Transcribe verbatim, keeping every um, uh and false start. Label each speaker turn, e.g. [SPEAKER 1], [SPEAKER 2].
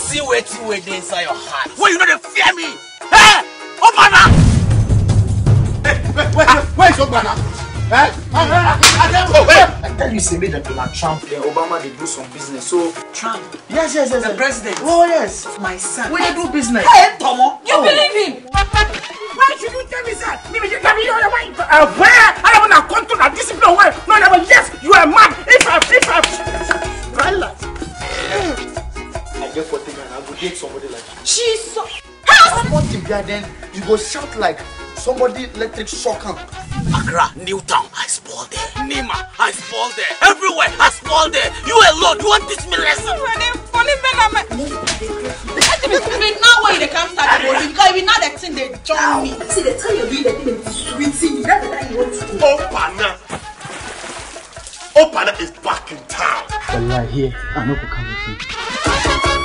[SPEAKER 1] see waiting wait inside your heart. Why you know they fear me? Hey! Obama!
[SPEAKER 2] Hey, wait, wait, wait, where's Obama? Eh?
[SPEAKER 1] Oh, wait!
[SPEAKER 3] I tell you, say made that Donald Trump and Obama they do some business. So
[SPEAKER 1] Trump.
[SPEAKER 3] yes, yes, yes.
[SPEAKER 1] The
[SPEAKER 3] yes.
[SPEAKER 1] president.
[SPEAKER 3] Oh yes.
[SPEAKER 1] My son.
[SPEAKER 3] We they do business.
[SPEAKER 1] Hey, Tomo.
[SPEAKER 4] You
[SPEAKER 3] Oh.
[SPEAKER 4] believe him?
[SPEAKER 2] Why should you tell me that? You tell me you're a white. Uh, where? I don't want to come to that discipline. Where? No, no, yes, you are mad. If I, if I, well,
[SPEAKER 3] I get for thing and I go date somebody like you.
[SPEAKER 4] Jesus.
[SPEAKER 3] Somebody there, then you go shout like somebody electric shock him.
[SPEAKER 1] Accra, Newtown, I spoiled there. Nima, I spoiled there. Everywhere, I spoiled there. You alone, you want to teach me lesson?
[SPEAKER 4] Now when they come start going, because we now the thing they join me.
[SPEAKER 5] See, the time you're doing the thing is sweet. That's the time you want to do.
[SPEAKER 2] Opana. Opana is back in town.
[SPEAKER 3] Well, here, I'm not coming.